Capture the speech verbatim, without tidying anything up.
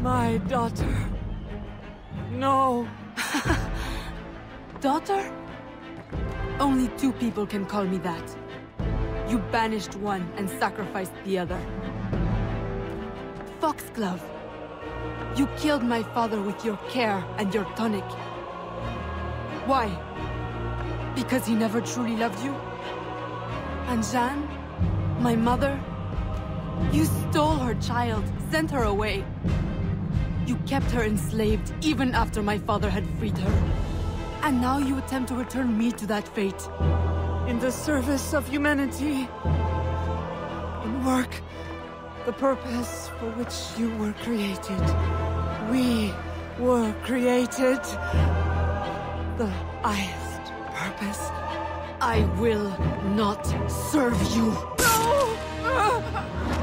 My daughter. No. Daughter? Only two people can call me that. You banished one and sacrificed the other. Foxglove. You killed my father with your care and your tonic. Why? Because he never truly loved you? And Jeanne? My mother? You stole her child, sent her away. You kept her enslaved even after my father had freed her. And now you attempt to return me to that fate. In the service of humanity. In work. The purpose for which you were created. We were created. The highest purpose. I will not serve you. No!